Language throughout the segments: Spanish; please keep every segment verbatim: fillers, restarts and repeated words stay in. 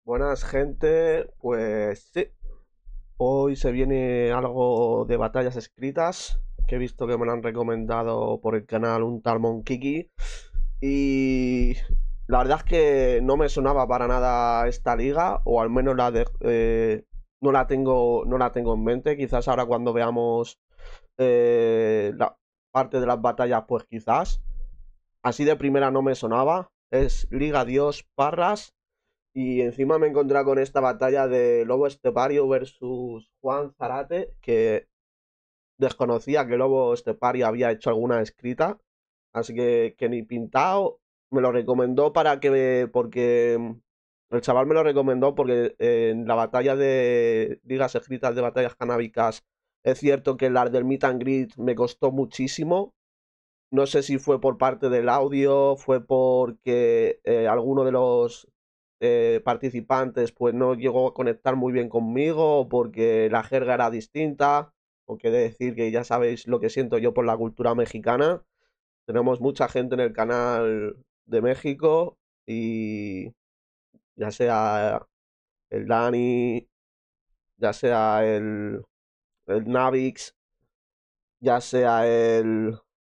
Buenas gente, pues sí, hoy se viene algo de batallas escritas, que he visto que me lo han recomendado por el canal un tal Monkiki, y la verdad es que no me sonaba para nada esta liga, o al menos la de, eh, no la tengo, no la tengo en mente, quizás ahora cuando veamos eh, la parte de las batallas, pues quizás, así de primera no me sonaba, es Liga Dios Parras. Y encima me he encontrado con esta batalla de Lobo Estepario versus Juan Zarate, que desconocía que Lobo Estepario había hecho alguna escrita, así que, que ni pintado. Me lo recomendó para que, porque el chaval me lo recomendó porque en la batalla de ligas escritas de batallas canábicas es cierto que la del Meet and Greet me costó muchísimo. No sé si fue por parte del audio, fue porque eh, alguno de los eh, participantes pues no llegó a conectar muy bien conmigo, o porque la jerga era distinta, porque he de decir que ya sabéis lo que siento yo por la cultura mexicana. Tenemos mucha gente en el canal de México y ya sea el Dani, ya sea el, el Navix, ya sea el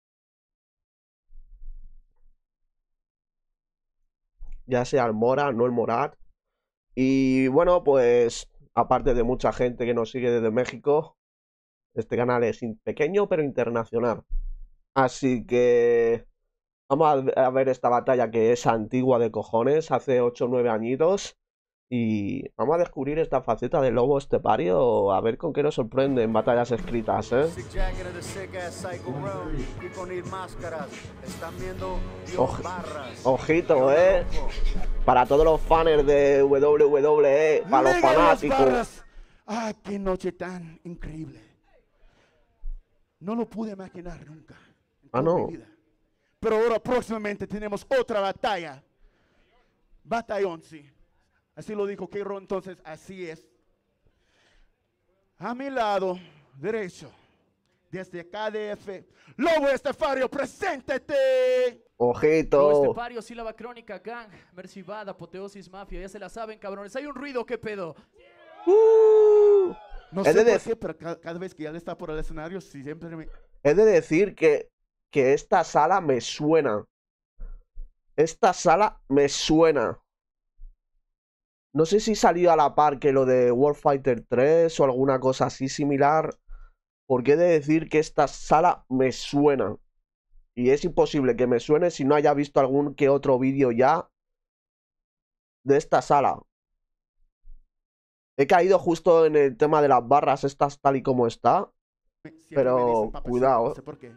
ya sea el Mora, no el Morat. Y bueno, pues aparte de mucha gente que nos sigue desde México, este canal es pequeño pero internacional. Así que vamos a ver esta batalla que es antigua de cojones, hace ocho o nueve añitos. Y vamos a descubrir esta faceta de Lobo Estepario, a ver con qué nos sorprende en batallas escritas, ¿eh? Oj ojito, ¿eh? Para todos los fans de W W E, para los fanáticos. ¡Ah, qué noche tan increíble! No lo pude imaginar nunca en Ah, toda no. mi vida. Pero ahora próximamente tenemos otra batalla. Batallón, sí. Así lo dijo Keiro, entonces así es. A mi lado derecho, desde K D F, Lobo Estepario, preséntate. Ojito. Lobo Estepario, Sílaba Crónica, Gang, Mercibad, Apoteosis, Mafia, ya se la saben, cabrones. Hay un ruido, ¿qué pedo? Uh, No he sé de por qué, pero cada, cada vez que él está por el escenario, siempre me... He de decir que, que esta sala me suena. Esta sala me suena. No sé si salió a la par que lo de Warfighter tres o alguna cosa así similar. Porque he de decir que esta sala me suena. Y es imposible que me suene si no haya visto algún que otro vídeo ya de esta sala. He caído justo en el tema de las barras estas tal y como está. Siempre Pero me dicen, papacito, cuidado. no sé por qué.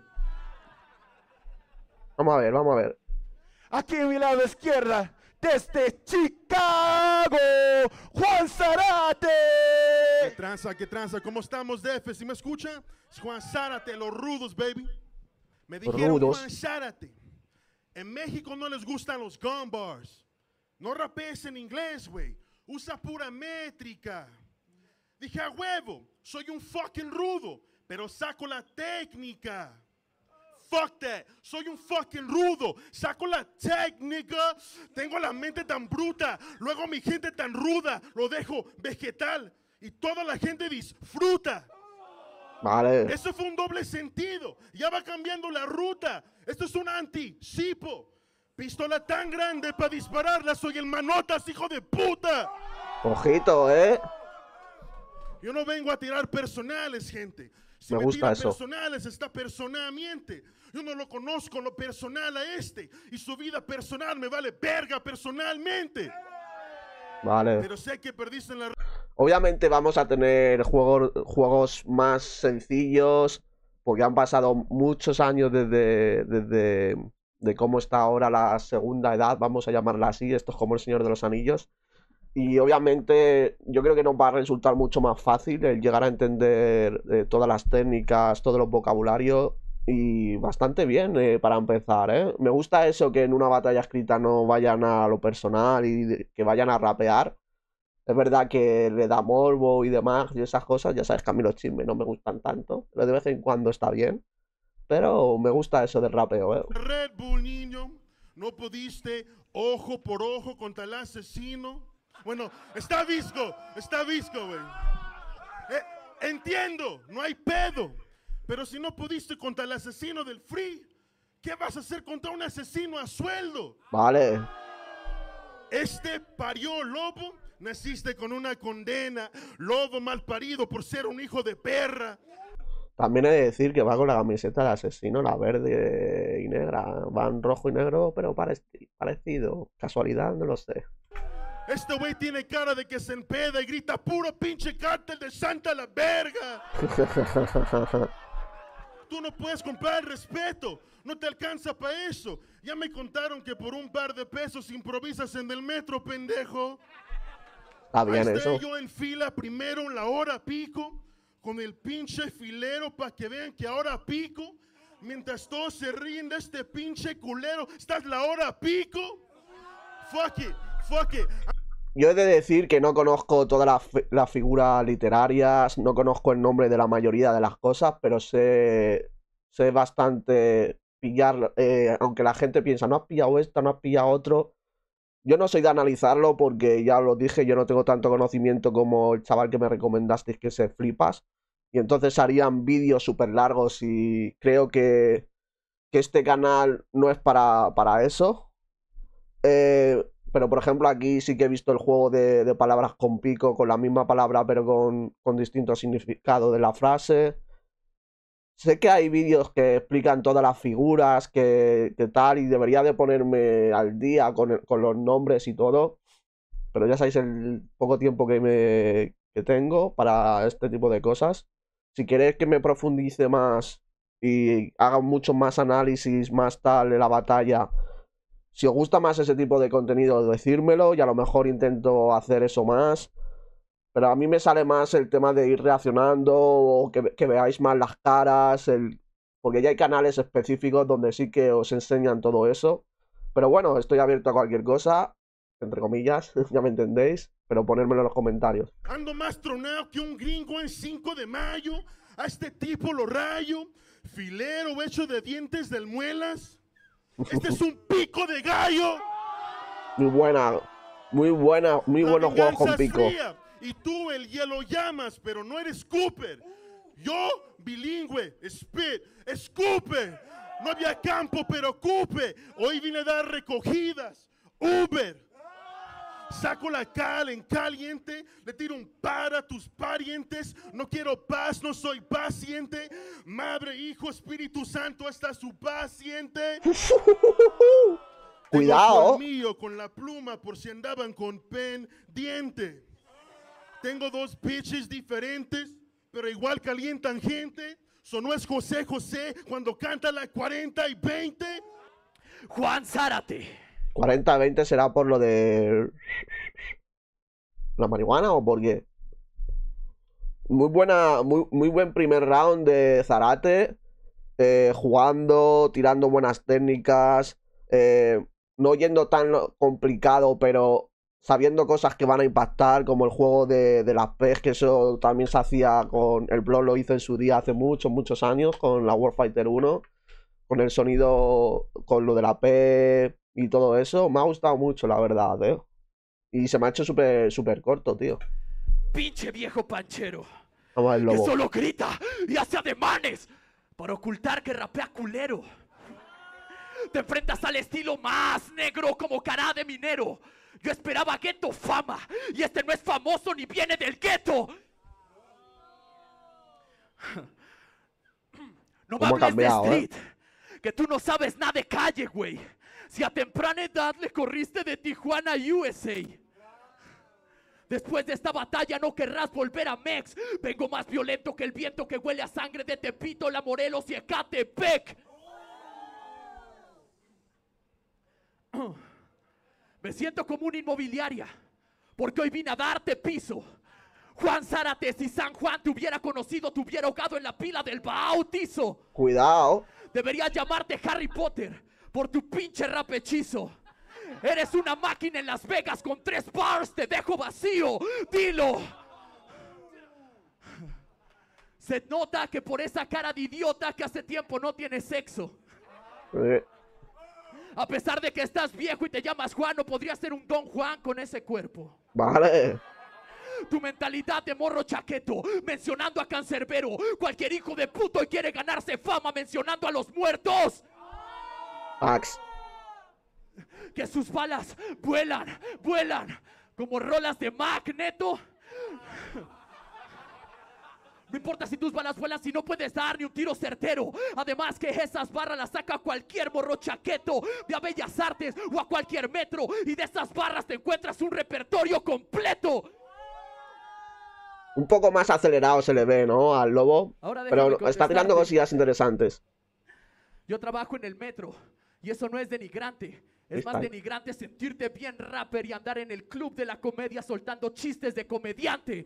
Vamos a ver, vamos a ver. Aquí a mi lado izquierda, desde Chicago, Juan Zarate. ¿Qué tranza, qué tranza? ¿Cómo estamos, D F? ¿Sí me escuchan? Es Juan Zárate, los rudos, baby. Me dijeron Rudos. Juan Zárate. En México no les gustan los gun bars. No rapees en inglés, güey. Usa pura métrica. Dije, a huevo, soy un fucking rudo, pero saco la técnica. Fuck that, soy un fucking rudo, saco la técnica, tengo la mente tan bruta, luego mi gente tan ruda, lo dejo vegetal y toda la gente disfruta. Vale. Eso fue un doble sentido, ya va cambiando la ruta, esto es un anticipo. Pistola tan grande para dispararla, soy el manotas, hijo de puta. Ojito, ¿eh? Yo no vengo a tirar personales, gente. Si me, me gusta tira eso. personales, está personalmente. Yo no lo conozco lo personal a este. Y su vida personal me vale verga personalmente. Vale. Pero sé que perdiste en la... Obviamente vamos a tener juegos, juegos más sencillos. Porque han pasado muchos años desde, desde de cómo está ahora la segunda edad. Vamos a llamarla así. Esto es como el Señor de los Anillos. Y obviamente yo creo que nos va a resultar mucho más fácil el llegar a entender eh, todas las técnicas, todos los vocabularios y bastante bien eh, para empezar, ¿eh? Me gusta eso que en una batalla escrita no vayan a lo personal y que vayan a rapear. Es verdad que le da morbo y demás y esas cosas, ya sabes que a mí los chismes no me gustan tanto, pero de vez en cuando está bien. Pero me gusta eso del rapeo, ¿eh? Red Bull, niño, no pudiste ojo por ojo contra el asesino. Bueno, está visco, está visco, güey. Eh, entiendo, no hay pedo. Pero si no pudiste contra el asesino del Free, ¿qué vas a hacer contra un asesino a sueldo? Vale. Este parió lobo, naciste con una condena, lobo mal parido por ser un hijo de perra. También he de decir que va con la camiseta del asesino, la verde y negra. Va en rojo y negro, pero pareci- parecido. Casualidad, no lo sé. Este güey tiene cara de que se empeda y grita puro pinche cártel de Santa la verga. Tú no puedes comprar el respeto, no te alcanza para eso. Ya me contaron que por un par de pesos improvisas en el metro, pendejo. Está Ahí bien esté eso. yo en fila primero en la hora pico, con el pinche filero para que vean que ahora pico, mientras todos se ríen de este pinche culero. ¿Estás la hora pico? Fuck it, fuck it. Yo he de decir que no conozco todas las, fi- las figuras literarias, no conozco el nombre de la mayoría de las cosas, pero sé, sé bastante pillar, eh, aunque la gente piensa, no has pillado esto, no has pillado otro. Yo no soy de analizarlo porque ya lo dije, yo no tengo tanto conocimiento como el chaval que me recomendasteis, que se flipas. Y entonces harían vídeos súper largos y creo que, que este canal no es para, para eso. Eh, pero por ejemplo aquí sí que he visto el juego de, de palabras con pico, con la misma palabra pero con, con distinto significado de la frase. Sé que hay vídeos que explican todas las figuras, que, que tal, y debería de ponerme al día con, el- con los nombres y todo. Pero ya sabéis el poco tiempo que, me, que tengo para este tipo de cosas. Si queréis que me profundice más y haga mucho más análisis, más tal de la batalla, si os gusta más ese tipo de contenido, decírmelo y a lo mejor intento hacer eso más. Pero a mí me sale más el tema de ir reaccionando o que, que veáis más las caras, el... porque ya hay canales específicos donde sí que os enseñan todo eso. Pero bueno, estoy abierto a cualquier cosa, entre comillas, ya me entendéis, pero ponérmelo en los comentarios. Ando más tronado que un gringo en cinco de mayo. A este tipo lo rayo. Filero hecho de dientes del muelas. Este es un pico de gallo. Muy buena, muy buena, muy La buenos juegos venganza con es pico. fría, y tú el hielo llamas, pero no eres Cooper. Yo, bilingüe, spit, escupe. No había campo, pero cupe. Hoy vine a dar recogidas. Uber. Saco la cal en caliente, le tiro un par a tus parientes. No quiero paz, no soy paciente. Madre, Hijo, Espíritu Santo, hasta su paciente. Cuidado. Tengo mío con la pluma por si andaban con pendiente. Tengo dos pitches diferentes, pero igual calientan gente. So no es José José cuando canta la cuarenta y veinte. Juan Zárate. cuarenta veinte será por lo de la marihuana o por qué. Muy buena, muy, muy buen primer round de Zarate, eh, jugando, tirando buenas técnicas, eh, no yendo tan lo- complicado, pero sabiendo cosas que van a impactar, como el juego de, de las P E S, que eso también se hacía con, el blog lo hizo en su día hace muchos, muchos años, con la Warfighter uno, con el sonido, con lo de la P y todo eso. Me ha gustado mucho, la verdad, eh. Y se me ha hecho súper, súper corto, tío. Pinche viejo panchero. Vamos al Que lobo. solo grita y hace ademanes para ocultar que rapea culero. Te enfrentas al estilo más negro como cara de minero. Yo esperaba gueto fama y este no es famoso ni viene del gueto. No me ¿Cómo ha hables de cambiado, eh? street, que tú no sabes nada de calle, güey. Si a temprana edad le corriste de Tijuana a U S A. Después de esta batalla no querrás volver a Mex. Vengo más violento que el viento que huele a sangre de Tepito, La Morelos y Ecatepec. Me siento como una inmobiliaria, porque hoy vine a darte piso. Juan Zárate, si San Juan te hubiera conocido, te hubiera ahogado en la pila del bautizo. Cuidado. Debería llamarte Harry Potter por tu pinche rap hechizo. Eres una máquina en Las Vegas con tres bars, te dejo vacío. Dilo. Se nota que por esa cara de idiota que hace tiempo no tiene sexo. Eh, A pesar de que estás viejo y te llamas Juan, no podrías ser un Don Juan con ese cuerpo. Vale. Tu mentalidad de morro chaqueto, mencionando a Cancerbero. Cualquier hijo de puto y quiere ganarse fama mencionando a los muertos. Max. Que sus balas vuelan, vuelan como rolas de Magneto. No importa si tus balas vuelan, si no puedes dar ni un tiro certero. Además que esas barras las saca cualquier morro chaqueto de a Bellas Artes o a cualquier metro. Y de esas barras te encuentras un repertorio completo. Un poco más acelerado se le ve, ¿no? Al lobo. Ahora pero déjame está tirando contestarte. cosillas interesantes. Yo trabajo en el metro y eso no es denigrante. Es más Freestyle. denigrante sentirte bien rapper y andar en el club de la comedia soltando chistes de comediante.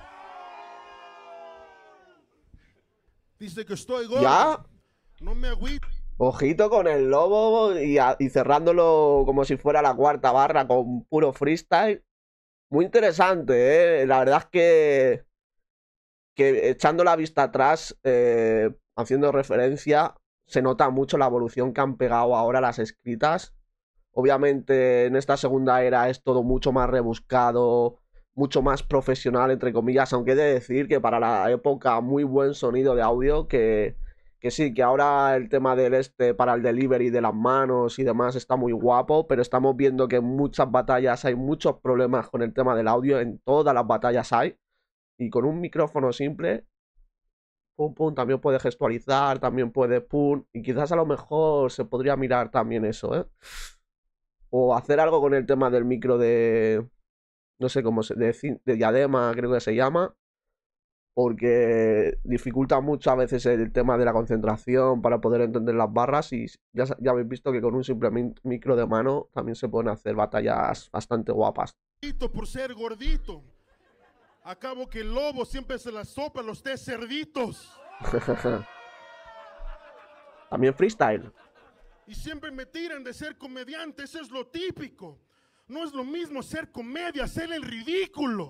Dice que estoy gordo. ¿Ya? No me agüito. Ojito con el lobo y, a- y cerrándolo como si fuera la cuarta barra con puro freestyle. Muy interesante, ¿eh? La verdad es que, que echando la vista atrás, eh, haciendo referencia, se nota mucho la evolución que han pegado ahora las escritas. Obviamente en esta segunda era es todo mucho más rebuscado, mucho más profesional, entre comillas, aunque he de decir que para la época muy buen sonido de audio, que, que sí, que ahora el tema del este para el delivery de las manos y demás está muy guapo, pero estamos viendo que en muchas batallas hay muchos problemas con el tema del audio, en todas las batallas hay, y con un micrófono simple, pum pum, también puede gestualizar, también puede pum, y quizás a lo mejor se podría mirar también eso, ¿eh? O hacer algo con el tema del micro de, no sé cómo se, de, cin- de diadema creo que se llama, porque dificulta mucho a veces el tema de la concentración para poder entender las barras y ya, sa- ya habéis visto que con un simple mi- micro de mano también se pueden hacer batallas bastante guapas. Por ser gordito. Acabo que el lobo siempre se la sopa a los tres cerditos. También freestyle. Y siempre me tiran de ser comediante, eso es lo típico. No es lo mismo ser comedia, hacer el ridículo.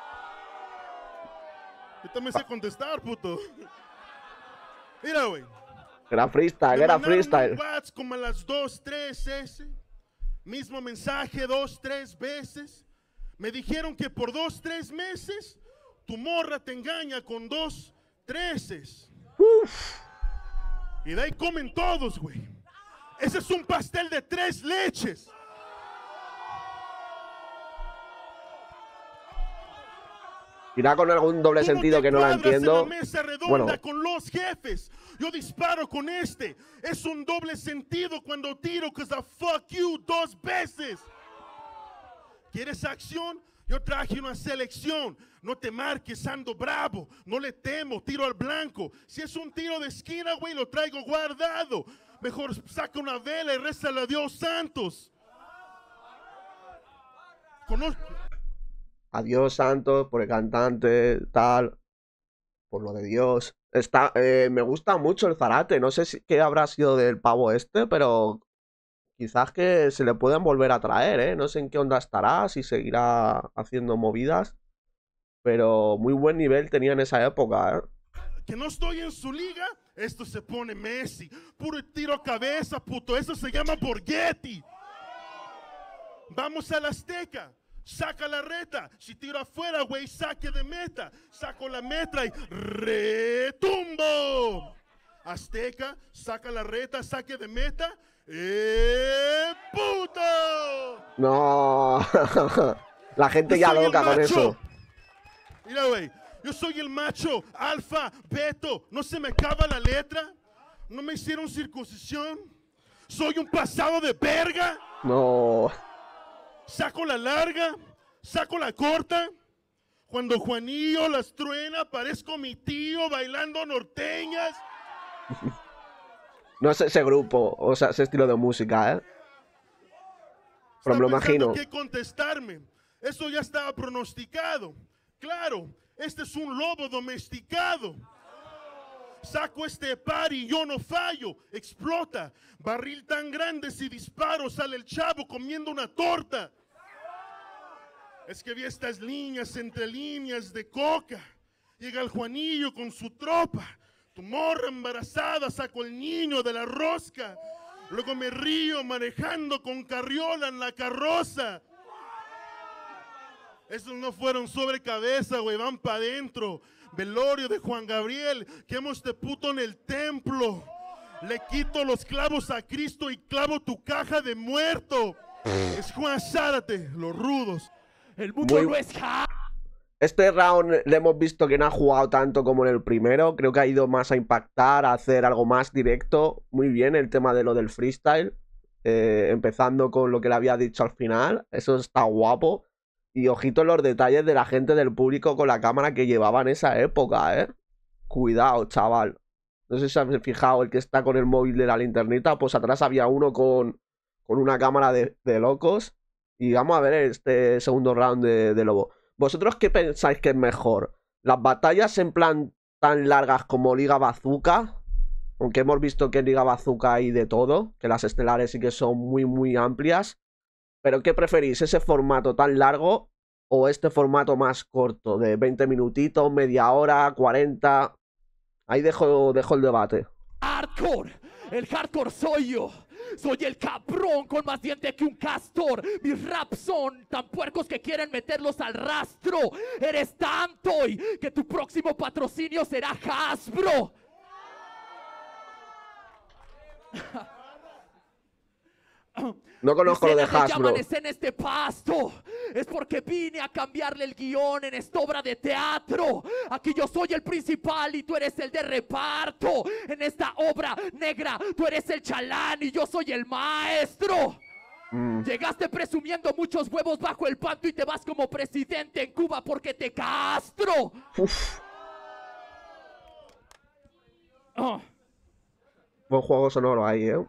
Yo también sé contestar, puto. Mira, güey. Era freestyle, Me era mandaron un freestyle. WhatsApp como a las dos, tres ese. Mismo mensaje dos, tres veces. Me dijeron que por dos, tres meses tu morra te engaña con dos, treces. Y de ahí comen todos, güey. Ese es un pastel de tres leches. Irá con algún doble Tú no sentido te que no la cuadras en entiendo. la mesa redonda Bueno. con los jefes. Yo disparo con este. Es un doble sentido cuando tiro, cause I fuck you dos veces. ¿Quieres acción? Yo traje una selección. No te marques, ando bravo. No le temo, tiro al blanco. Si es un tiro de esquina, güey, lo traigo guardado. Mejor saca una vela y rézale a Dios santos. Conozco. Adiós, Santos, por el cantante, tal. Por lo de Dios. Está, eh, me gusta mucho el Zarate. No sé si, qué habrá sido del pavo este, pero quizás que se le puedan volver a traer, ¿eh? No sé en qué onda estará, si seguirá haciendo movidas. Pero muy buen nivel tenía en esa época, ¿eh? Que no estoy en su liga, esto se pone Messi. Puro tiro a cabeza, puto. Eso se llama Borghetti. Vamos a la Azteca. Saca la reta. Si tiro afuera, güey, saque de meta. Saco la meta y retumbo. Azteca, saca la reta, saque de meta. ¡Eh, puto! No. La gente Yo ya soy el loca con macho. eso. Mira, güey, yo soy el macho, alfa, beto. ¿No se me acaba la letra? ¿No me hicieron circuncisión? ¿Soy un pasado de verga? No. Saco la larga, saco la corta. Cuando Juanillo las truena, parezco mi tío bailando norteñas. No es ese grupo, o sea, ese estilo de música, ¿eh? Pero me lo Está pensando imagino. qué contestarme. Eso ya estaba pronosticado. Claro, este es un lobo domesticado. Saco este par y yo no fallo. Explota. Barril tan grande, si disparo sale el chavo comiendo una torta. Es que vi estas líneas entre líneas de coca. Llega el Juanillo con su tropa. Tu morra embarazada, saco el niño de la rosca. Luego me río manejando con carriola en la carroza. Esos no fueron sobre cabeza, güey, van para adentro. Velorio de Juan Gabriel, quemo este puto en el templo. Le quito los clavos a Cristo y clavo tu caja de muerto. Es Juan Zárate, los rudos. El mundo Muy- no es ja- Este round le hemos visto que no ha jugado tanto como en el primero. Creo que ha ido más a impactar, a hacer algo más directo. Muy bien el tema de lo del freestyle. Eh, empezando con lo que le había dicho al final. Eso está guapo. Y ojito en los detalles de la gente del público con la cámara que llevaba en esa época, ¿eh? Cuidado, chaval. No sé si habéis fijado el que está con el móvil de la linternita. Pues atrás había uno con, con una cámara de, de locos. Y vamos a ver este segundo round de, de Lobo. ¿Vosotros qué pensáis que es mejor? ¿Las batallas en plan tan largas como Liga Bazooka? Aunque hemos visto que en Liga Bazooka hay de todo, que las estelares sí que son muy muy amplias. ¿Pero qué preferís? ¿Ese formato tan largo o este formato más corto? De veinte minutitos, media hora, cuarenta. Ahí dejo, dejo el debate. hardcore. El hardcore soy yo. Soy el cabrón con más diente que un castor. Mis raps son tan puercos que quieren meterlos al rastro. Eres tan toy que tu próximo patrocinio será Hasbro. No conozco lo de Escenas Hasbro. llaman en este pasto. Es porque vine a cambiarle el guión en esta obra de teatro. Aquí yo soy el principal y tú eres el de reparto. En esta obra negra tú eres el chalán y yo soy el maestro. Mm. Llegaste presumiendo muchos huevos bajo el panto y te vas como presidente en Cuba porque te castro. Uf, Oh. buen juego sonoro ahí, ¿eh?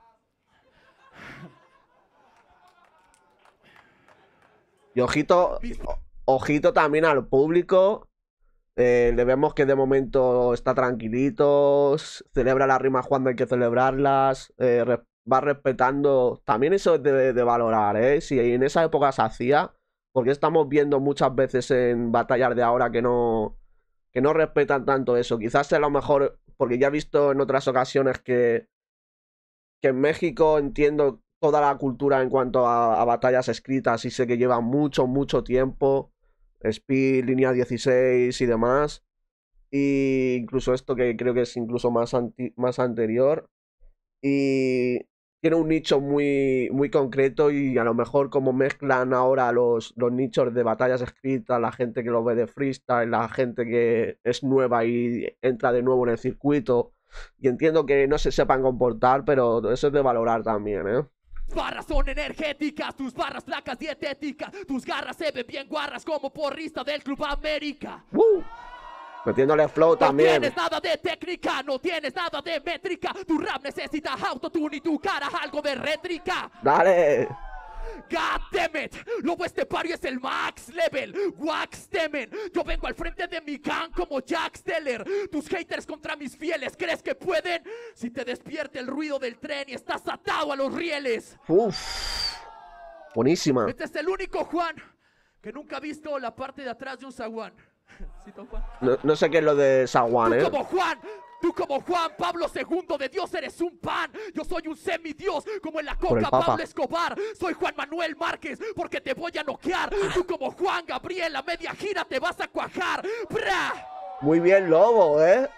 Y ojito, o- ojito también al público. Eh, le vemos que de momento está tranquilito, s- celebra las rimas cuando hay que celebrarlas, eh, re- va respetando. También eso es de, de valorar, ¿eh? Si en esa época se hacía, porque estamos viendo muchas veces en batallas de ahora que no, que no respetan tanto eso. Quizás a lo mejor, porque ya he visto en otras ocasiones que, que en México entiendo toda la cultura en cuanto a, a batallas escritas y sé que lleva mucho, mucho tiempo. Speed, línea dieciséis y demás. Y incluso esto que creo que es incluso más, anti- más anterior. Y tiene un nicho muy, muy concreto y a lo mejor como mezclan ahora los, los nichos de batallas escritas, la gente que lo ve de freestyle, la gente que es nueva y entra de nuevo en el circuito. Y entiendo que no se sepan comportar, pero eso es de valorar también, ¿eh? Barras son energéticas, tus barras flacas dietéticas, tus garras se ven bien guarras como porrista del Club América. ¡Woo! Metiéndole flow No también. tienes nada de técnica, no tienes nada de métrica, tu rap necesita autotune y tu cara algo de rétrica. ¡Dale! God damn it, lobo estepario es el max level, wax temen. Yo vengo al frente de mi gang como Jack Steller. Tus haters contra mis fieles, ¿crees que pueden? Si te despierta el ruido del tren y estás atado a los rieles. Uf. Buenísima. Este es el único Juan que nunca ha visto la parte de atrás de un zaguán. ¿Sí, don Juan? No, no sé qué es lo de Saguán, Tú ¿eh? como Juan, tú como Juan Pablo segundo de Dios eres un pan. Yo soy un semidios como en la Por el coca Papa. Pablo Escobar. Soy Juan Manuel Márquez porque te voy a noquear. Tú como Juan Gabriel a media gira te vas a cuajar. ¡Bra! Muy bien, Lobo, ¿eh?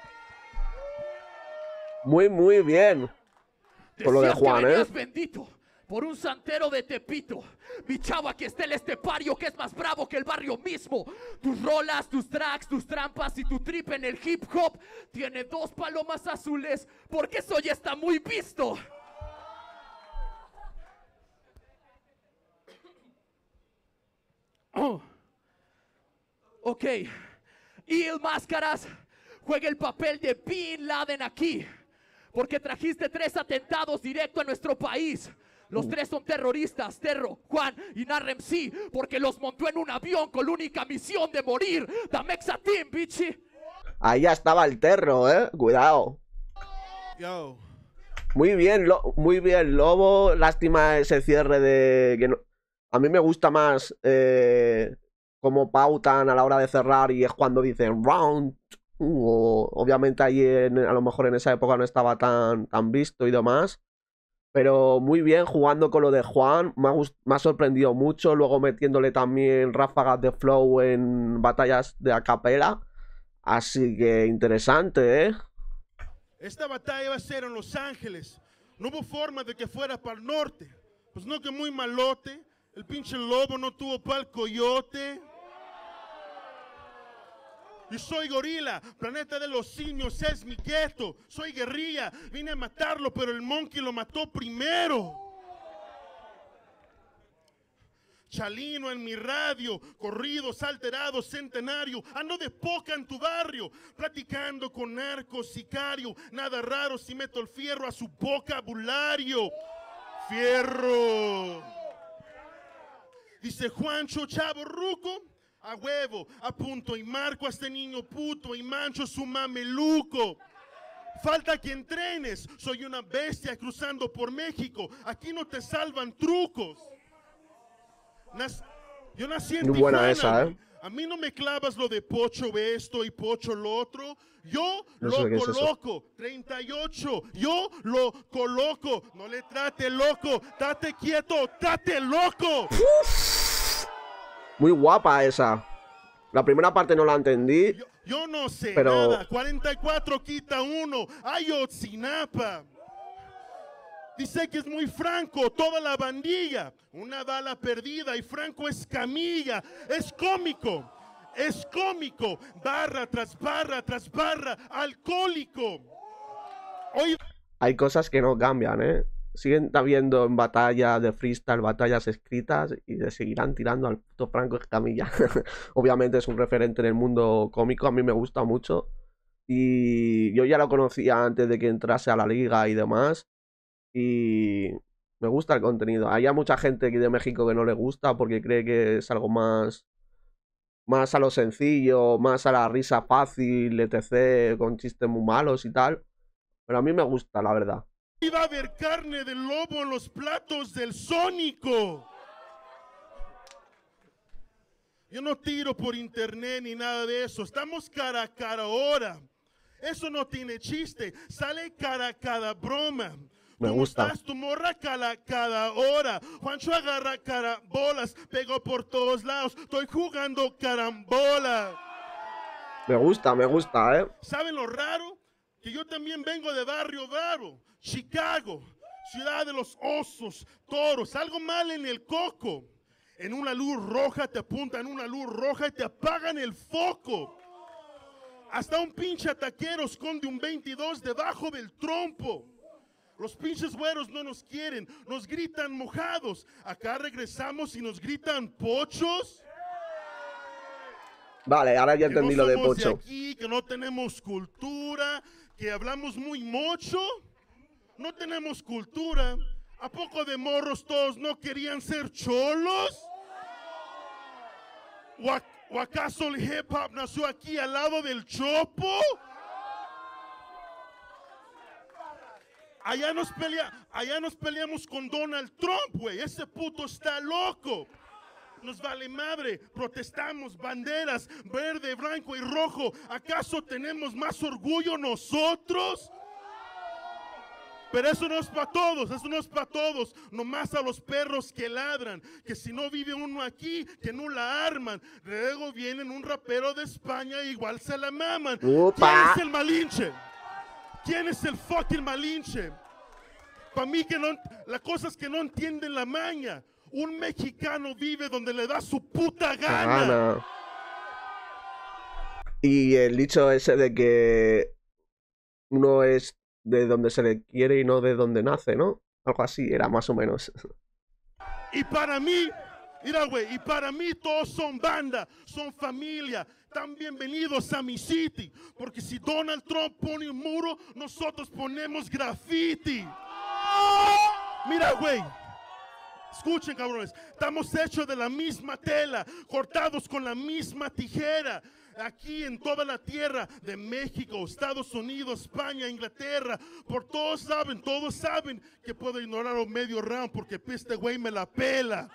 Muy, muy bien. Con lo de Decías que Juan, ¿eh? venías bendito por un santero de Tepito. Mi chavo, aquí está el estepario que es más bravo que el barrio mismo. Tus rolas, tus tracks, tus trampas y tu trip en el hip hop tiene dos palomas azules porque eso ya está muy visto. Oh. Ok. Y el Máscaras juega el papel de Bin Laden aquí. Porque trajiste tres atentados directo a nuestro país. Los tres son terroristas, Terro, Juan y Narrem C. Porque los montó en un avión con la única misión de morir. Damexa Team, bichi. Ahí ya estaba el terro, ¿eh? Cuidado. Yo, Muy bien, lo- muy bien, Lobo. Lástima ese cierre de... que no- A mí me gusta más eh, cómo pautan a la hora de cerrar y es cuando dicen round. Uh, o- obviamente ahí en- a lo mejor en esa época no estaba tan, tan visto y demás. Pero muy bien jugando con lo de Juan, me ha, gust- me ha sorprendido mucho, luego metiéndole también ráfagas de flow en batallas de a capela. Así que interesante, ¿eh? Esta batalla va a ser en Los Ángeles. No hubo forma de que fuera para el norte. Pues no, que muy malote. El pinche lobo no tuvo para el coyote. Yo soy gorila, planeta de los simios es mi gueto. Soy guerrilla, vine a matarlo, pero el monkey lo mató primero. Chalino en mi radio, corridos alterados, centenario. Ando de poca en tu barrio, platicando con narcos, sicario. Nada raro si meto el fierro a su vocabulario. Fierro. Dice Juancho Chavo Ruco. A huevo, a punto y marco a este niño puto y mancho su mameluco. Falta que entrenes, soy una bestia cruzando por México. Aquí no te salvan trucos. Nas- Yo nací en Muy buena Tijuana, esa, güey. ¿eh? A mí no me clavas lo de pocho esto y pocho lo otro. Yo No sé lo qué es eso. coloco, treinta y ocho. Yo lo coloco. No le trate loco, date quieto, date loco. Muy guapa esa. La primera parte no la entendí. Yo, yo no sé Pero- nada. cuarenta y cuatro quita uno. Ayotzinapa. Dice que es muy franco, toda la bandilla. Una bala perdida y Franco Escamilla. Es cómico, es cómico. Barra tras barra tras barra, alcohólico. Hoy Hay cosas que no cambian, ¿eh? Siguen habiendo en batallas de freestyle, batallas escritas y le seguirán tirando al puto Franco Escamilla. Obviamente es un referente en el mundo cómico, a mí me gusta mucho. Y yo ya lo conocía antes de que entrase a la liga y demás. Y me gusta el contenido. Hay mucha gente aquí de México que no le gusta porque cree que es algo más, más a lo sencillo, más a la risa fácil, etcétera, con chistes muy malos y tal. Pero a mí me gusta, la verdad. va a haber carne de lobo en los platos del Sónico. Yo no tiro por internet ni nada de eso. Estamos cara a cara ahora. Eso no tiene chiste. Sale cara a cada broma. Me ¿Cómo gusta. estás? Tu morra cada, cada hora. Juancho agarra carambolas. Pego por todos lados. Estoy jugando carambola. Me gusta, me gusta, ¿eh? ¿Saben lo raro? Que yo también vengo de Barrio Bravo, Chicago, ciudad de los osos, toros. Algo mal en el coco. En una luz roja te apuntan una luz roja y te apagan el foco. Hasta un pinche taquero esconde un veintidós debajo del trompo. Los pinches güeros no nos quieren, nos gritan mojados. Acá regresamos y nos gritan pochos. Vale, ahora ya Que entendí no lo de somos de Pocho. aquí, que no tenemos cultura, que hablamos muy mocho. No tenemos cultura. ¿A poco de morros todos no querían ser cholos? ¿O, a- o acaso el hip hop nació aquí al lado del chopo? Allá nos, pelea, allá nos peleamos con Donald Trump, güey. Ese puto está loco. Nos vale madre, protestamos banderas verde, blanco y rojo. ¿Acaso tenemos más orgullo nosotros? Pero eso no es para todos, eso no es para todos. Nomás a los perros que ladran, que si no vive uno aquí, que no la arman. Luego vienen un rapero de España, igual se la maman. Upa. ¿Quién es el Malinche? ¿Quién es el fucking Malinche? Para mí que no, la cosa es que no entienden la maña. Un mexicano vive donde le da su puta gana. Gana. Y el dicho ese de que uno es de donde se le quiere y no de donde nace, ¿no? Algo así era más o menos. Y para mí, mira, güey, y para mí todos son banda, son familia. Están bienvenidos a mi city. Porque si Donald Trump pone un muro, nosotros ponemos graffiti. Mira, güey. Escuchen, cabrones. Estamos hechos de la misma tela, cortados con la misma tijera. Aquí en toda la tierra de México, Estados Unidos, España, Inglaterra. Por todos saben, todos saben que puedo ignorar un medio round porque este güey me la pela.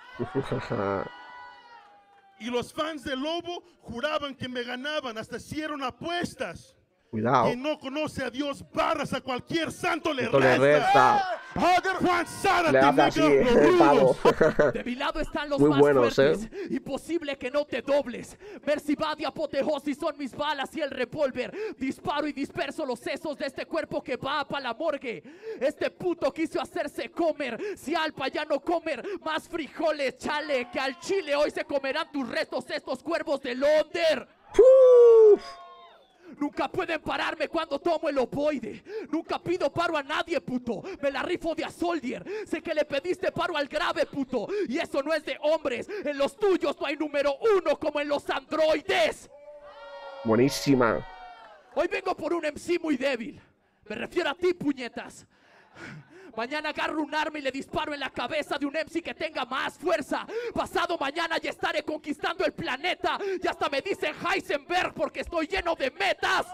Y los fans de Lobo juraban que me ganaban, hasta hicieron apuestas. Cuidado. Quien no conoce a Dios, barras a cualquier santo le Esto le resta. resta. Juan Zárate, Le hace nigga, así, los el pavo. rudos. De mi lado están los Muy más buenos, fuertes. ¿eh? Imposible que no te dobles. Mercibad y apoteosis son mis balas y el revólver. Disparo y disperso los sesos de este cuerpo que va para la morgue. Este puto quiso hacerse comer. Si alpa ya no comer más frijoles, chale, que al chile hoy se comerán tus restos estos cuervos de Londer. Uf. Nunca pueden pararme cuando tomo el opoide. Nunca pido paro a nadie, puto. Me la rifo de a Soldier. Sé que le pediste paro al grave, puto. Y eso no es de hombres. En los tuyos no hay número uno como en los androides. Buenísima. Hoy vengo por un M C muy débil. Me refiero a ti, puñetas. Mañana agarro un arma y le disparo en la cabeza de un M C que tenga más fuerza. Pasado mañana ya estaré conquistando el planeta. Y hasta me dicen Heisenberg porque estoy lleno de metas.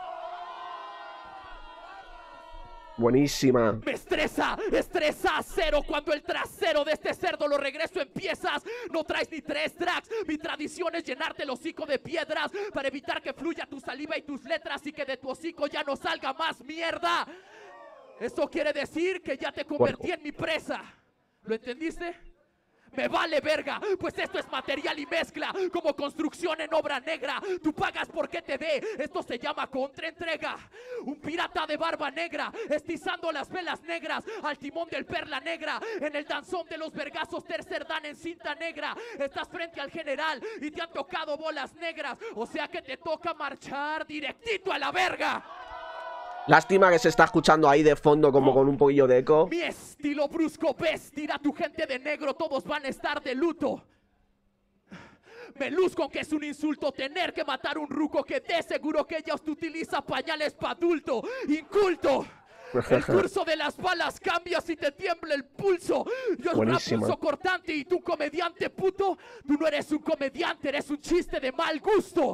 Buenísima. Me estresa, estresa a cero cuando el trasero de este cerdo lo regreso en piezas. No traes ni tres tracks. Mi tradición es llenarte el hocico de piedras para evitar que fluya tu saliva y tus letras y que de tu hocico ya no salga más mierda. Eso quiere decir que ya te convertí Puerco. en mi presa. ¿Lo entendiste? Me vale verga, pues esto es material y mezcla, como construcción en obra negra. Tú pagas porque te dé, esto se llama contraentrega. Un pirata de barba negra, estizando las velas negras al timón del perla negra. En el danzón de los vergazos tercer dan en cinta negra. Estás frente al general y te han tocado bolas negras. O sea que te toca marchar directito a la verga. Lástima que se está escuchando ahí de fondo como con un poquillo de eco. Mi estilo brusco, ves, tira a tu gente de negro, todos van a estar de luto. Me luzco que es un insulto tener que matar un ruco que de seguro que ella usted utiliza pañales pa' adulto, inculto. El curso de las balas cambia si te tiembla el pulso. Yo Buenísima. pulso cortante y tú comediante puto. Tú no eres un comediante, eres un chiste de mal gusto.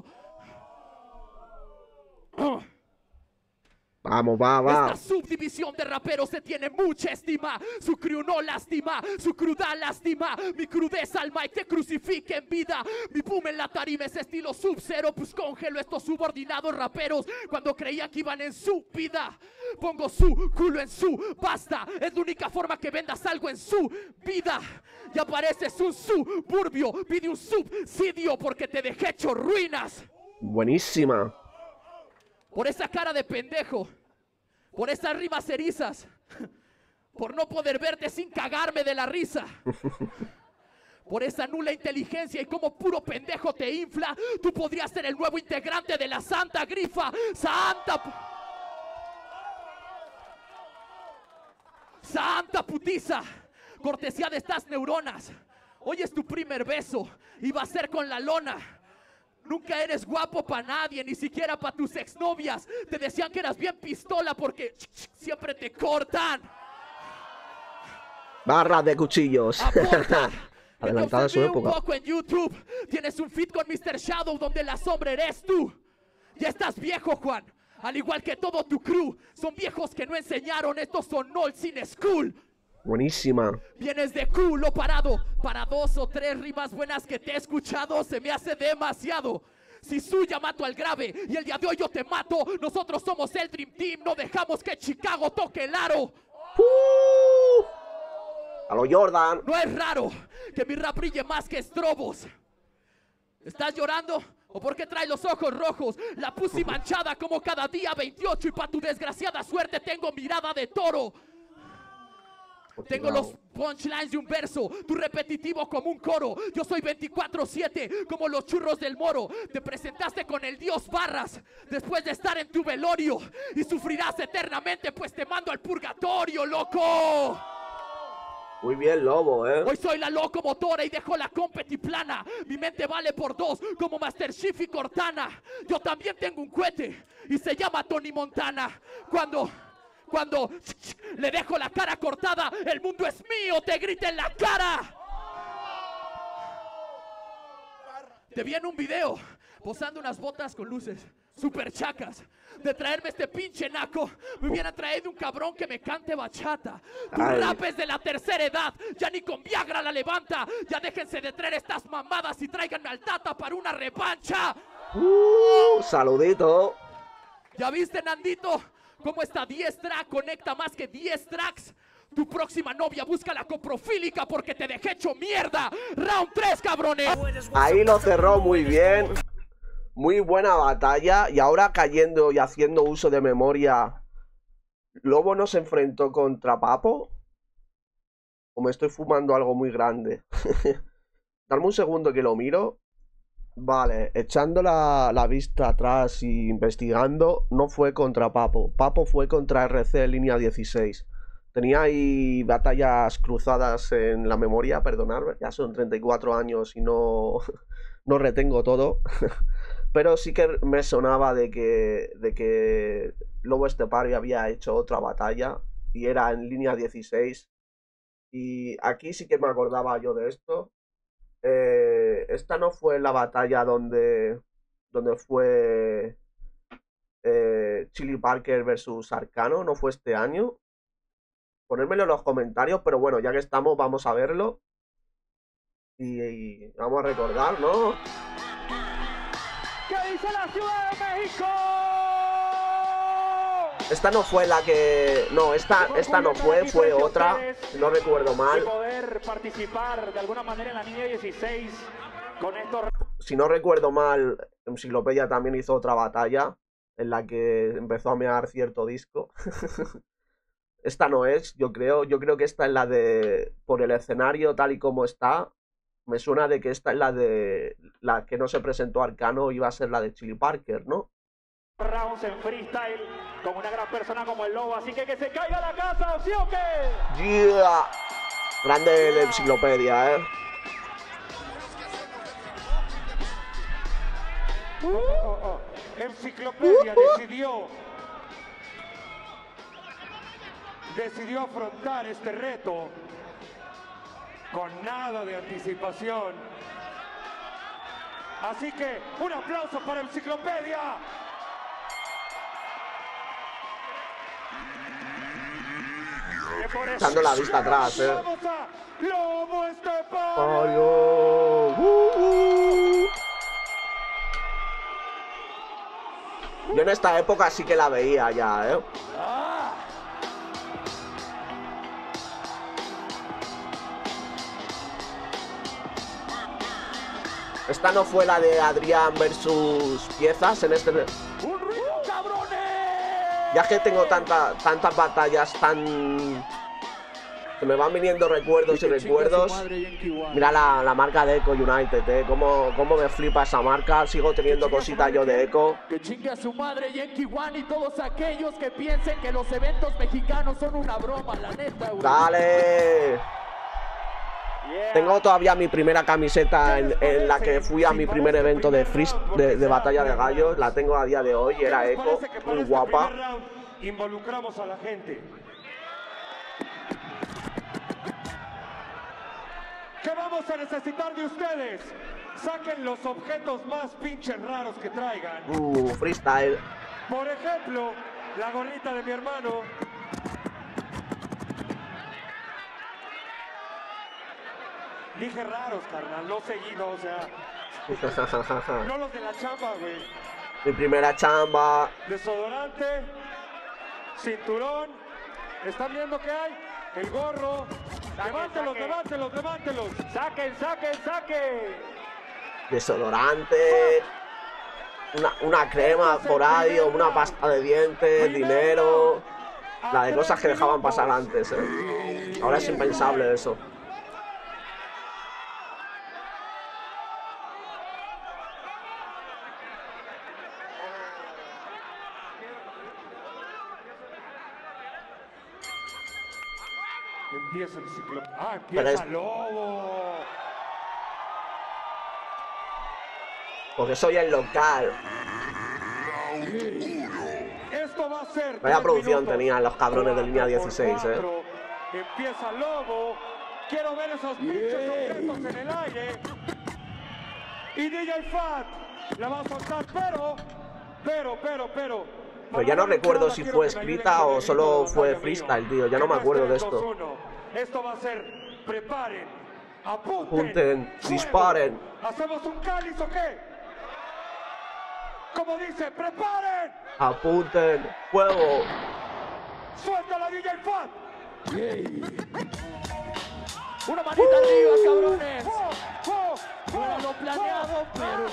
Oh. Vamos, va, va. Esta subdivisión de raperos se tiene mucha estima. Su crew no lastima, su cruda lastima. Mi crudeza al mic te crucifique en vida. Mi boom en la tarima es estilo sub-zero. Pues congelo estos subordinados raperos cuando creían que iban en su vida. Pongo su culo en su basta. Es la única forma que vendas algo en su vida. Y apareces un suburbio. Pide un subsidio porque te dejé hecho ruinas. Buenísima. Por esa cara de pendejo, por esas rimas erizas, por no poder verte sin cagarme de la risa, por esa nula inteligencia y como puro pendejo te infla, tú podrías ser el nuevo integrante de la Santa Grifa. Santa... pu- Santa putiza, cortesía de estas neuronas. Hoy es tu primer beso y va a ser con la lona. Nunca eres guapo pa' nadie, ni siquiera pa' tus exnovias. Te decían que eras bien pistola porque siempre te cortan. Barra de cuchillos. Aporta. Que te Adelantada a su observé un época. poco en YouTube. Tienes un feat con mister Shadow donde la sombra eres tú. Ya estás viejo, Juan. Al igual que todo tu crew. Son viejos que no enseñaron. Estos son old sin school. Buenísima. Vienes de culo parado. Para dos o tres rimas buenas que te he escuchado se me hace demasiado. Si suya mato al grave y el día de hoy yo te mato. Nosotros somos el Dream Team. No dejamos que Chicago toque el aro. Uh, a lo Jordan. No es raro que mi rap brille más que estrobos. ¿Estás llorando? ¿O por qué traes los ojos rojos? La pussy manchada como cada día veintiocho. Y pa' tu desgraciada suerte tengo mirada de toro. Tengo los punchlines de un verso, tú repetitivo como un coro. Yo soy veinticuatro siete como los churros del moro. Te presentaste con el dios Barras después de estar en tu velorio. Y sufrirás eternamente pues te mando al purgatorio, loco. Muy bien, Lobo, ¿eh? Hoy soy la locomotora y dejo la competiplana. Mi mente vale por dos como Master Chief y Cortana. Yo también tengo un cohete y se llama Tony Montana. Cuando... Cuando le dejo la cara cortada, el mundo es mío, te grita en la cara. Te vi en un video posando unas botas con luces super chacas. De traerme este pinche naco, me hubiera traído un cabrón que me cante bachata. Tu Ay. rap es de la tercera edad, ya ni con Viagra la levanta. Ya déjense de traer estas mamadas y tráiganme al Tata para una revancha. Uh, saludito. ¿Ya viste, Nandito? ¿Cómo esta diez track conecta más que diez tracks? Tu próxima novia busca la coprofílica porque te dejé hecho mierda. Round tres, cabrones. Ahí lo cerró muy bien. Muy buena batalla. Y ahora cayendo y haciendo uso de memoria, ¿Lobo no se enfrentó contra Papo? ¿O me estoy fumando algo muy grande? Dame un segundo que lo miro. Vale, echando la, la vista atrás y investigando, no fue contra Papo. Papo fue contra R C línea dieciséis. Tenía ahí batallas cruzadas en la memoria, perdonadme, ya son treinta y cuatro años y no, no retengo todo. Pero sí que me sonaba de que, de que Lobo Estepario había hecho otra batalla y era en línea dieciséis. Y aquí sí que me acordaba yo de esto. Eh, esta no fue la batalla donde, donde fue eh, Chili Parker versus Arcano, no fue este año. Ponérmelo en los comentarios, pero bueno, ya que estamos, vamos a verlo. Y, y vamos a recordar, ¿no? ¿Qué dice la Ciudad de México? Esta no fue la que... No, esta, esta no fue, fue otra. No recuerdo mal. Poder participar de alguna manera en la línea dieciséis con estos... Si no recuerdo mal, Enciclopedia también hizo otra batalla en la que empezó a mear cierto disco. Esta no es, yo creo. Yo creo que esta es la de... Por el escenario tal y como está, me suena de que esta es la de... La que no se presentó Arcano, iba a ser la de Chili Parker, ¿no? Rounds en freestyle con una gran persona como el Lobo, así que que se caiga la casa, ¿sí o qué? Yeah. Grande la Enciclopedia, eh. Uh, oh, oh. Enciclopedia uh, decidió decidió afrontar este reto con nada de anticipación. Así que un aplauso para Enciclopedia. Echando la vista atrás, eh. Lobo Estepario. Uh, uh. Yo en esta época sí que la veía ya, eh. Ah. Esta no fue la de Adrián versus Piezas en este... ¡Un ruido, cabrones! Ya que tengo tanta, tantas batallas tan... que me van viniendo recuerdos y recuerdos. Mira la, la marca de Eco United, eh. Cómo, cómo me flipa esa marca. Sigo teniendo cositas yo de Eco. Que chingue a su madre Yankee One y todos aquellos que piensen que los eventos mexicanos son una broma, la neta, güey. ¡Dale! Yeah. Tengo todavía mi primera camiseta en, en la que fui a mi primer evento de, free, de, de batalla de gallos. La tengo a día de hoy, era Eco, muy guapa. Involucramos a la gente. ¿Qué vamos a necesitar de ustedes? Saquen los objetos más pinches raros que traigan. Uh, freestyle. Por ejemplo, la gorrita de mi hermano. Dije raros, carnal, no seguido, o sea. No los de la chamba, güey. Mi primera chamba. Desodorante, cinturón. ¿Están viendo qué hay? El gorro. Saquen, levántelos, saquen. levántelos, levántelos. Saquen, saquen, saquen. Desodorante. Una, una crema por ahí, o una pasta de dientes, dinero. La de cosas que dejaban pasar antes, eh. Ahora es impensable eso. Empieza el ciclo. Ah, empieza es... Lobo. Porque soy el local. Esto va a ser. Vaya producción minutos. Tenían los cabrones de línea dieciséis, eh. Empieza Lobo. Quiero ver esos pinches objetos en el aire. Y D J Fat la va a soltar, pero, pero, pero, pero. Pero ya no recuerdo si fue escrita o solo fue freestyle, tío. Ya no me acuerdo de esto. Esto va a ser, preparen, apunten, apunten, disparen. ¿Hacemos un cáliz o qué? Como dice, preparen. Apunten. Fuego. Suelta la D J Fat. Una manita arriba, cabrones. Oh, oh, No era lo planeado, pero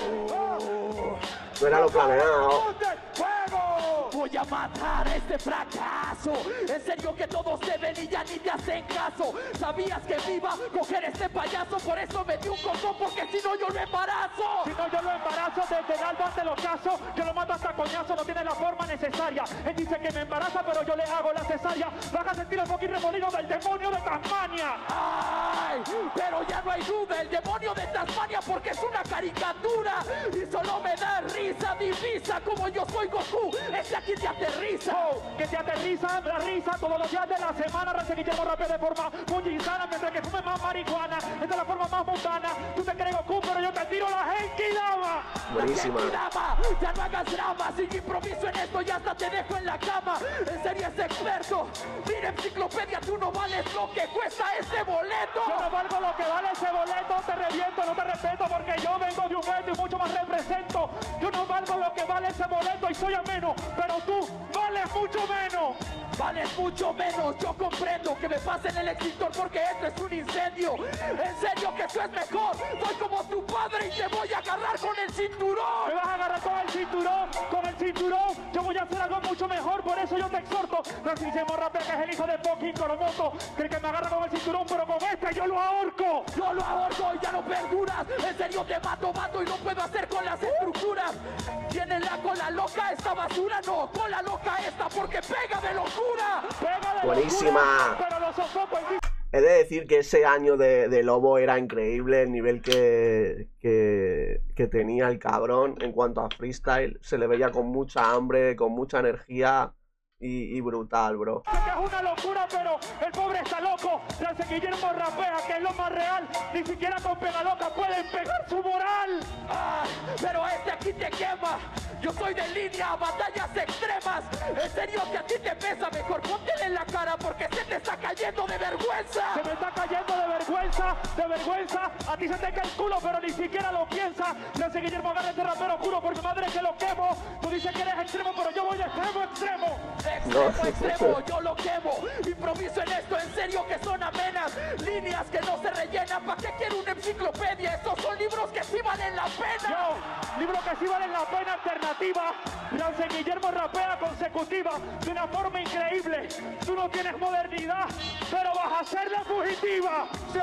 No era lo planeado. ¡Ponte fuego! voy a matar a este fracaso. En serio que todos te ven y ya ni te hacen caso. Sabías que me iba a coger este payaso, por eso me di un condón, porque si no yo lo embarazo. Si no, yo lo embarazo desde el alba ante los casos. Yo lo mato hasta coñazo, no tiene la forma necesaria. Él dice que me embaraza, pero yo le hago la cesárea. Vas a sentir el fucking remolino del demonio de Tasmania. Ay, pero ya no hay duda, el demonio de Tasmania, porque es una caricatura y solo me da risa, divisa como yo soy Goku. Este aquí te aterriza. Oh, que te aterriza la risa todos los días de la semana. Recién Guillermo rapea de forma muy insana, mientras que fume más marihuana. Esta es la forma más mundana. Tú te crees Goku, pero yo te tiro la Genkidama. Buenísima. Dama, ya no hagas drama, sigue improviso en esto y hasta te dejo en la cama. En serio es experto, mira enciclopedia, tú no vales lo que cuesta ese boleto. Yo no valgo lo que vale ese boleto, te reviento, no te respeto porque yo vengo de un gueto y mucho más represento. Yo no valgo lo que vale ese boleto y soy ameno, pero tú vales mucho menos. Vales mucho menos, yo comprendo que me pasen el extintor porque esto es un incendio. En serio que esto es mejor, soy como tu padre y te voy a agarrar con el cinturón. Me vas a agarrar con el cinturón, con el cinturón. Yo voy a hacer algo mucho mejor, por eso yo te exhorto. Francisco Rapea, que es el hijo de fucking Coromoto, cree que me agarra con el cinturón, pero con este yo lo ahorco. Yo lo ahorco y ya no perduras. En serio te mato, mato y no puedo hacer con las estructuras. Tiene la cola loca esta basura, no, cola loca esta porque pega de locura. Pega de Buenísima. locura, pero lo sofoco en He de decir que ese año de, de Lobo era increíble, el nivel que, que, que tenía el cabrón en cuanto a freestyle. Se le veía con mucha hambre, con mucha energía y, y brutal, bro. que es una locura, pero el pobre está loco. Francis Guillermo Rapea, que es lo más real. Ni siquiera con pega loca pueden pegar su moral. Ah, pero este aquí te quema. Yo soy de línea, batallas extremas. En serio que a ti te pesa, mejor póntele en la cara porque se te está cayendo de vergüenza. Se me está cayendo de vergüenza, de vergüenza. A ti se te cae el culo, pero ni siquiera lo piensa. Francis Guillermo agarra este rapero, juro por mi madre que lo quemo. Tú dices que eres extremo, pero yo voy de extremo a extremo. Extremo, No. extremo, yo lo quemo. Improviso en esto, en serio que son amenas. Líneas que no se rellenan. ¿Para qué quiero una enciclopedia? Estos son libros que sí valen la pena. Yo, libro que sí valen la pena, alternativa. Francis Guillermo Rapea consecutiva de una forma increíble. Tú no tienes modernidad, pero vas a ser la fugitiva. Se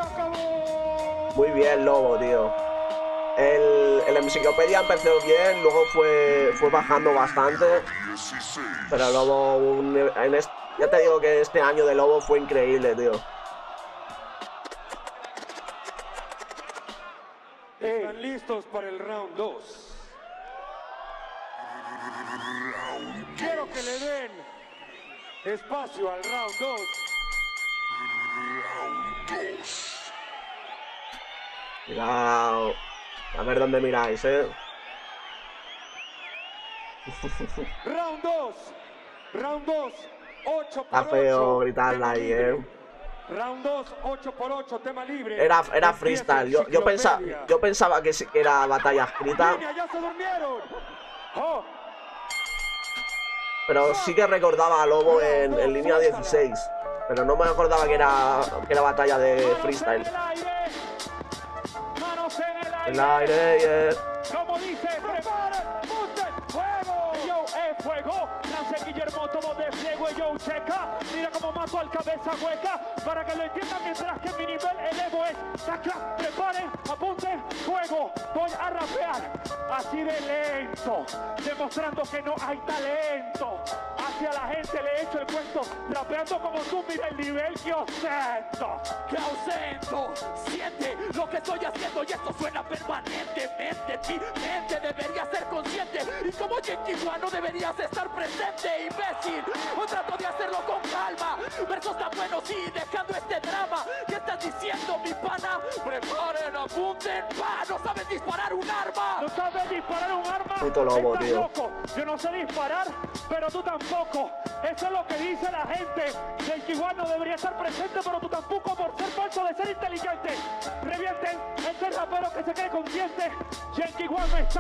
acabó. Muy bien, Lobo, tío. El, el enciclopedia empezó bien, luego fue, fue bajando bastante. Pero Lobo, un- en es- ya te digo que este año de Lobo fue increíble, tío. ¿Están listos para el round dos? Quiero que le den espacio al round dos. Cuidado. A ver dónde miráis, eh. Round dos. Round dos. ocho por Está feo ocho, gritarla tema ahí, libre. eh. Round dos, ocho por ocho, tema libre. Era, era Empieza freestyle. Yo, yo, enciclopedia. pensaba, yo pensaba que sí que era batalla escrita, Línea, ya se durmieron. Oh, pero sí que recordaba a Lobo en, en línea dieciséis. Pero no me acordaba que era, que era batalla de manos freestyle. en el aire. Manos en el aire. El aire, yeah. Como dice, preparen, busquen fuego. Yo, es fuego. Francis Guillermo, todo de fuego. Yo, checa. Mira cómo mato al cabeza hueca. Para que lo entiendan mientras que mi nivel elevo es saca. Preparen, apunten, fuego. Voy a rapear así de lento. Demostrando que no hay talento. Hacia la gente le he hecho el puesto. Rapeando como tú, mira el nivel que ostento. Que ausento, siente lo que estoy haciendo y esto suena permanentemente. Mi mente debería ser consciente y como Yenkiwa no deberías estar presente, imbécil. O trato de hacerlo con calma, versos tan buenos y dejando este drama. ¿Qué estás diciendo, mi pana? Preparen, apunten, pa, no sabes disparar un arma. ¿No sabes disparar un arma? Puto Lobo, Estás tío. loco. Yo no sé disparar, pero tú tampoco. Eso es lo que dice la gente. El Chihuahua no debería estar presente, pero tú tampoco por ser falso de ser inteligente. Revienten este rapero que se cree consciente. Y el Chihuahua no está.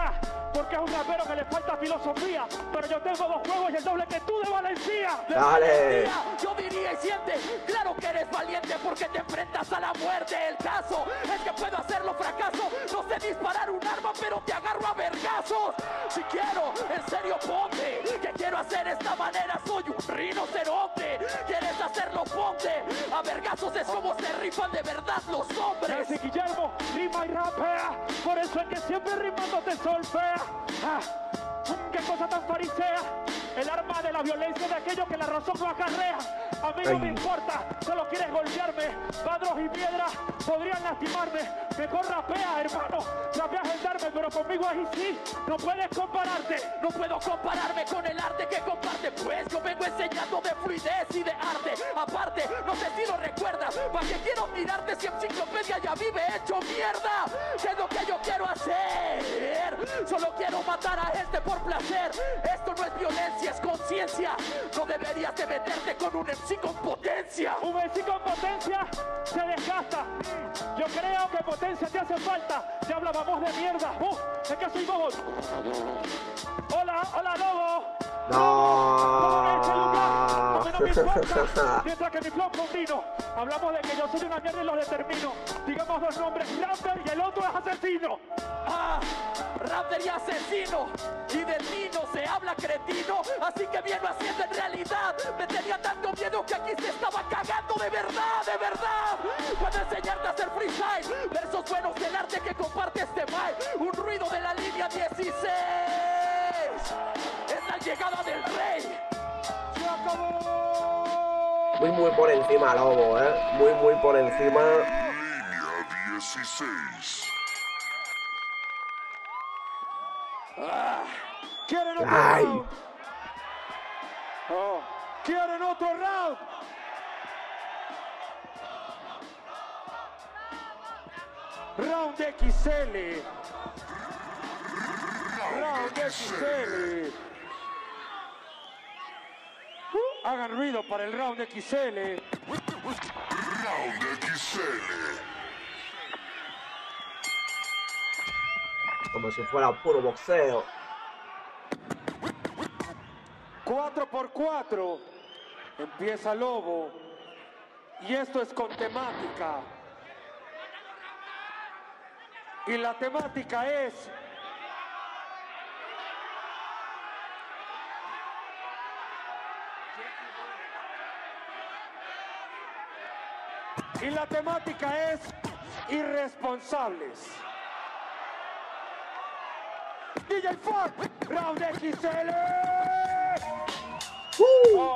porque es un rapero que le falta filosofía. Pero yo tengo dos juegos y el doble que tú de Valencia. De Dale. Valencia, yo diría y siente, claro que eres valiente porque te enfrentas a la muerte. El caso es que puedo hacerlo fracaso. No sé disparar un arma, pero te agarro a vergazos. Si quiero, en serio ponte, que quiero hacer esta manera, soy un rinoceronte. ¿Quieres hacerlo? Ponte. A vergazos es como se rifan de verdad los hombres. Nancy Guillermo rima y rapea, por eso es que siempre rimando te solfea. Ah, qué cosa tan farisea, el arma de la violencia de aquellos que la razón no acarrea. A mí no me importa, solo quieres golpearme. Padros y piedras podrían lastimarme. Mejor rapea, hermano, rapeas el darme, pero conmigo ahí sí, no puedes compararte. No puedo compararme con el arte que comparte, pues yo vengo enseñando de fluidez y de arte. Aparte, no sé si lo recuerdas, ¿para qué quiero mirarte si enciclopedia ya vive hecho mierda? ¿Qué es lo que yo quiero hacer? Solo quiero matar a este por placer. Esto no es violencia, es conciencia. No deberías de meterte con un M C con potencia. Un M C con potencia se desgasta. Yo creo que potencia te hace falta. Ya hablábamos de mierda. Uh, es que soy bobo. Hola, hola, lobo. No. A mí no me importa, mientras que mi flow continuo. Hablamos de que yo soy una mierda y lo determino. Digamos dos nombres, Raptor y el otro es asesino. Ah, Raptor y asesino. Y de ti no se habla, cretino. Así que viene haciendo en realidad. Me tenía tanto miedo que aquí se estaba cagando de verdad, de verdad. Puedo enseñarte a hacer freestyle. Versos buenos del arte que comparte este mic. Un ruido de la línea dieciséis. Es la llegada del rey. Se acabó. Muy, muy por encima, Lobo, ¿eh? Muy, muy por encima. Línea dieciséis. Ah, ¿quieren otro Ay. round? Oh, ¿quieren otro round? Round X L. Round X L. Uh, hagan ruido para el round X L. Round X L. Como si fuera puro boxeo. cuatro por cuatro. Empieza Lobo. Y esto es con temática. Y la temática es... Y la temática es irresponsables. D J Fat, Round X L. Uh. Oh.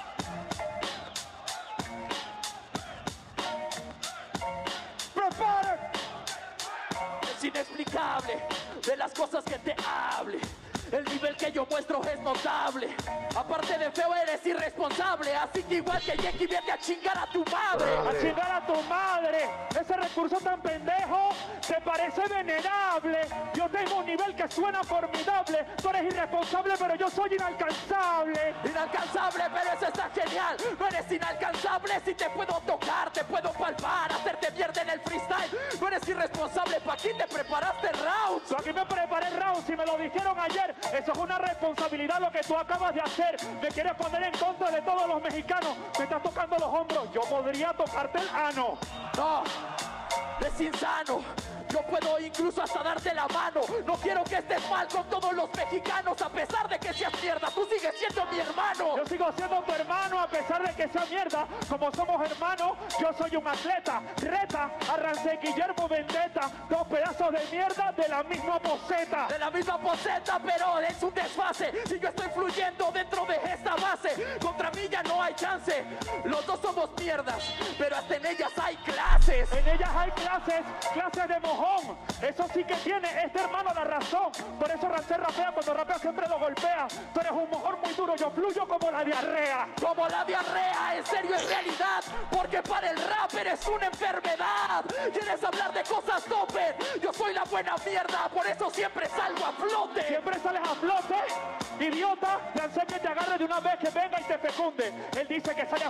Preparen. Es inexplicable de las cosas que te hable. El nivel que yo muestro es notable. Aparte de feo eres irresponsable. Así que igual que Yankee vete a chingar a tu madre. A chingar a tu madre. Ese recurso tan pendejo te parece venerable. Yo tengo un nivel que suena formidable. Tú eres irresponsable, pero yo soy inalcanzable. Inalcanzable, pero eso está genial. No eres inalcanzable si te puedo tocar, te puedo palpar, hacerte mierda en el freestyle. No eres irresponsable, ¿pa' quién te preparaste rounds? Yo aquí me preparé round, si me lo dijeron ayer. Eso es una responsabilidad lo que tú acabas de hacer. Me quieres poner en contra de todos los mexicanos. Me estás tocando los hombros. Yo podría tocarte el ano. No, es insano. Yo puedo incluso hasta darte la mano. No quiero que estés mal con todos los mexicanos. A pesar de que seas mierda, tú sigues siendo mi hermano. Yo sigo siendo tu hermano a pesar de que sea mierda. Como somos hermanos, yo soy un atleta. Reta, arrancé Guillermo Vendetta. Dos pedazos de mierda de la misma poseta. De la misma poseta, pero es un desfase. Si yo estoy fluyendo dentro de esta base, contra mí ya no hay chance. Los dos somos mierdas, pero hasta en ellas hay clases. En ellas hay clases, clases de mojón. Eso sí que tiene este hermano la razón. Por eso Rancé rapea, cuando rapea siempre lo golpea. Tú eres un mojón muy duro, yo fluyo como la diarrea. Como la diarrea, en serio es realidad. Porque para el rap eres una enfermedad. ¿Quieres hablar de cosas tope? Yo soy la buena mierda, por eso siempre salgo a flote. Siempre sales a flote, idiota. Rancé que te agarre de una vez que venga y te fecunde. Él dice que sale a flote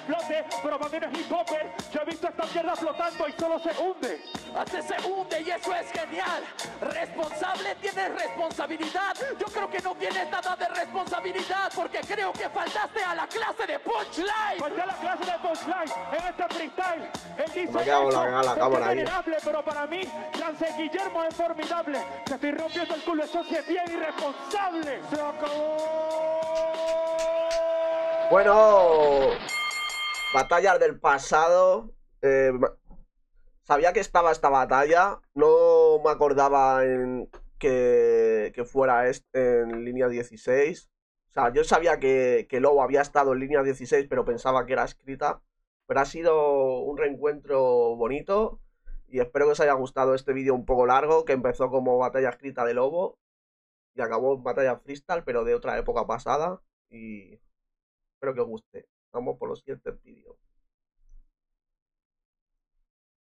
pero para mí no es hip hopper. Yo he visto esta mierda flotando y solo se hunde. Hace se hunde y eso es genial. Responsable, tienes responsabilidad. Yo creo que no tienes nada de responsabilidad porque creo que faltaste a la clase de punchline. Falté a la clase de punchline en este freestyle. Él dice Me ha quedado la- la eso, cámara es ahí. venerable, pero para mí, Lance Guillermo es formidable. Te estoy rompiendo el culo, eso sí es bien irresponsable. Se acabó. Bueno, batallas del pasado. eh, ma- sabía que estaba esta batalla. No me acordaba en que, que fuera est- en línea dieciséis. O sea, yo sabía que, que Lobo había estado en línea dieciséis, pero pensaba que era escrita. Pero ha sido un reencuentro bonito. Y espero que os haya gustado este vídeo un poco largo, que empezó como batalla escrita de Lobo y acabó en batalla freestyle, pero de otra época pasada. Y espero que os guste. Vamos por los siguientes vídeos.